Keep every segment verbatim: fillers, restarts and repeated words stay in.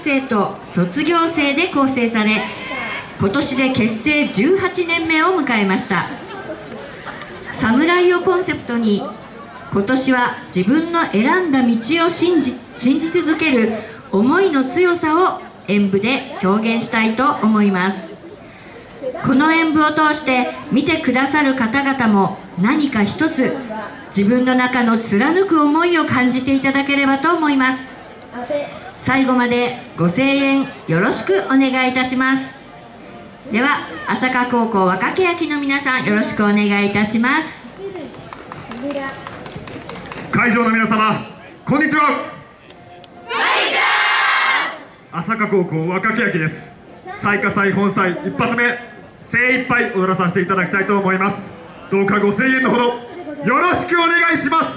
生と卒業生で構成され、今年で結成じゅうはちねんめを迎えました。侍をコンセプトに、今年は自分の選んだ道を信じ信じ続ける思いの強さを演舞で表現したいと思います。この演舞を通して見てくださる方々も何か一つ自分の中の貫く思いを感じていただければと思います。最後までご声援よろしくお願いいたします。では朝霞高校若欅の皆さん、よろしくお願いいたします。 会場の皆様、こんにちは。朝霞高校若欅です。祭歌祭本祭一発目、精一杯踊らさせていただきたいと思います。どうかご声援のほどよろしくお願いします。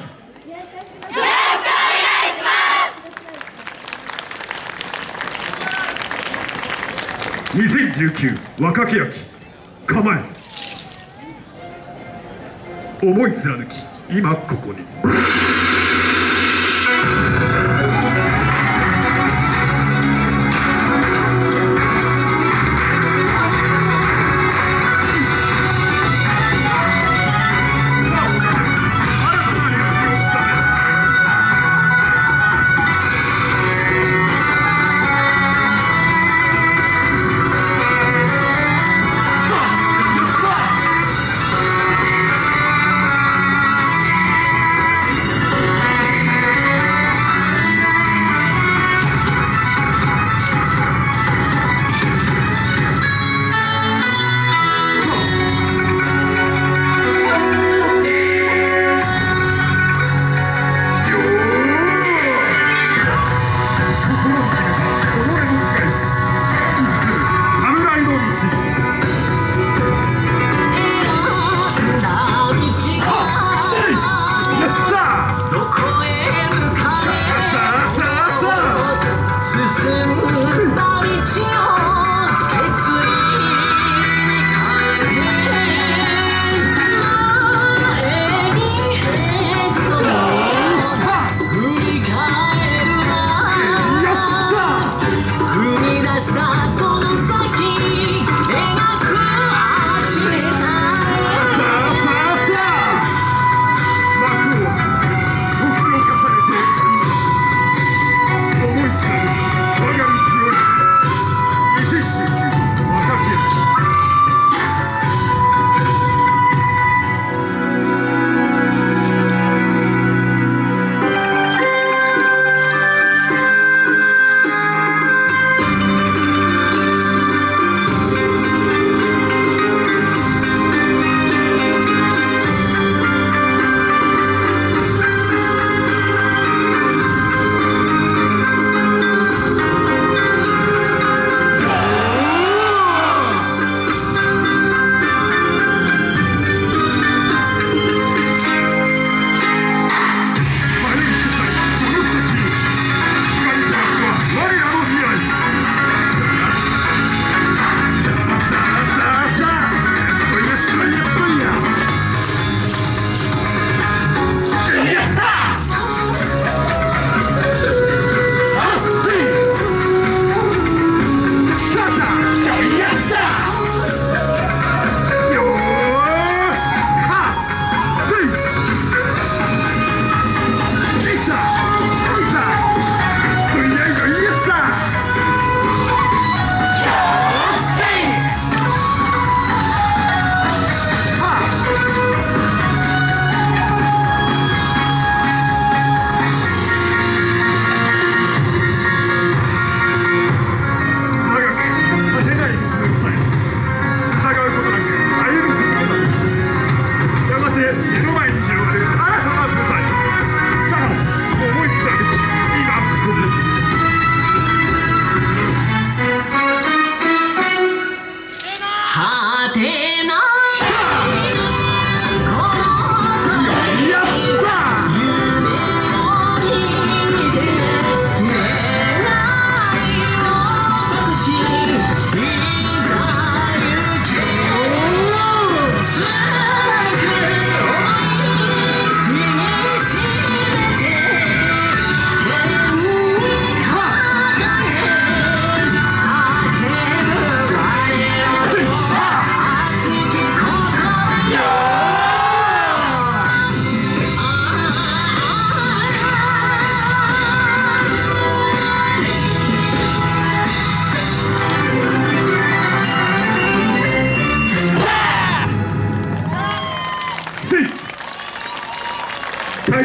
にせんじゅうきゅう若欅構え、思い貫き今ここに。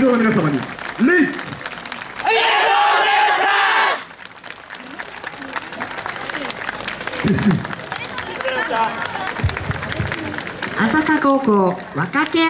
場の皆様に礼。 朝霞高校若手